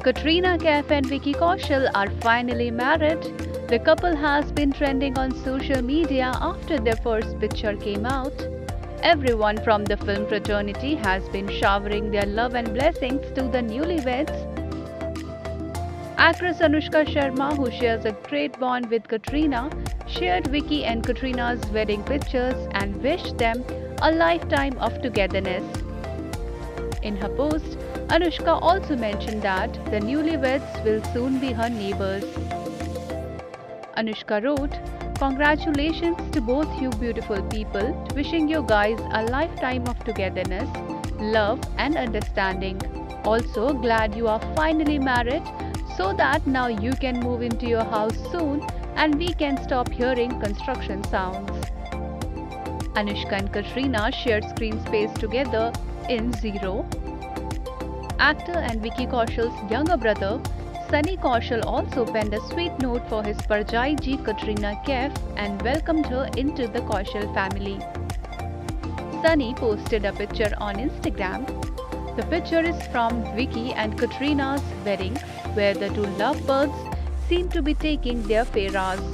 Katrina Kaif and Vicky Kaushal are finally married. The couple has been trending on social media after their first picture came out. Everyone from the film fraternity has been showering their love and blessings to the newlyweds. Actress Anushka Sharma, who shares a great bond with Katrina, shared Vicky and Katrina's wedding pictures and wished them a lifetime of togetherness. In her post, Anushka also mentioned that the newlyweds will soon be her neighbors. Anushka wrote, "Congratulations to both you beautiful people, wishing you guys a lifetime of togetherness, love and understanding. Also glad you are finally married so that now you can move into your house soon and we can stop hearing construction sounds." Anushka and Katrina shared screen space together in Zero. Actor and Vicky Kaushal's younger brother, Sunny Kaushal, also penned a sweet note for his Parjai ji Katrina Kaif and welcomed her into the Kaushal family. Sunny posted a picture on Instagram. The picture is from Vicky and Katrina's wedding, where the two lovebirds seem to be taking their farewells.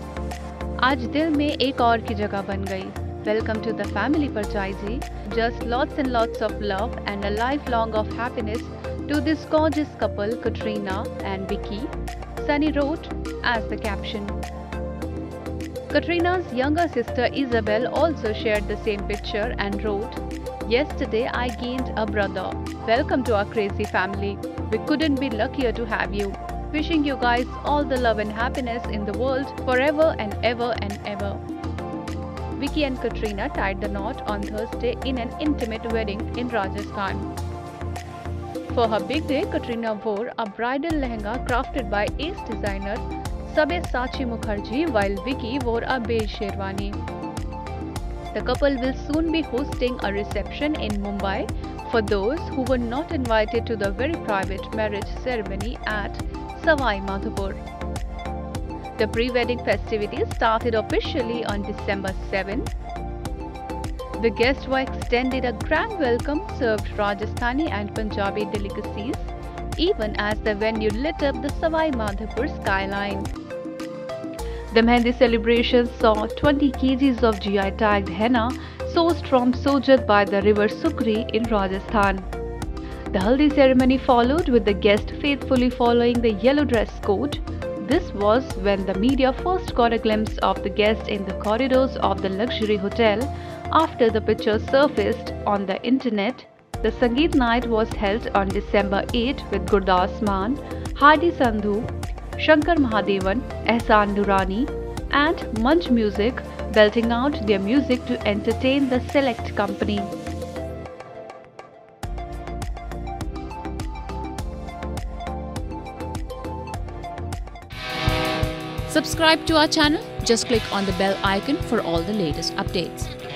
आज दिल में एक और की जगह बन गई. Welcome to the family, Parjai ji. Just lots and lots of love and a lifelong of happiness to this gorgeous couple, Katrina and Vicky, Sunny wrote as the caption. Katrina's younger sister Isabel also shared the same picture and wrote, "Yesterday I gained a brother. Welcome to our crazy family. We couldn't be luckier to have you. Wishing you guys all the love and happiness in the world forever and ever and ever." Vicky and Katrina tied the knot on Thursday in an intimate wedding in Rajasthan. For her big day, Katrina wore a bridal lehenga crafted by ace designer Sabyasachi Mukherjee, while Vicky wore a beige sherwani. The couple will soon be hosting a reception in Mumbai for those who were not invited to the very private marriage ceremony at Savai Madhopur. The pre-wedding festivities started officially on December 7. The guests were extended a grand welcome, served Rajasthani and Punjabi delicacies, even as the venue lit up the Savai Madhopur skyline. The Mehndi celebrations saw 20 kgs of GI tagged henna sourced from Sojat by the river Sukri in Rajasthan. The Haldi ceremony followed, with the guests faithfully following the yellow dress code. This was when the media first got a glimpse of the guests in the corridors of the luxury hotel after the pictures surfaced on the internet. The Sangeet night was held on December 8 with Gurdas Maan, Hadi Sandhu, Shankar Mahadevan, Ehsaan Durrani and Munch Music belting out their music to entertain the select company. Subscribe to our channel. Just click on the bell icon for all the latest updates.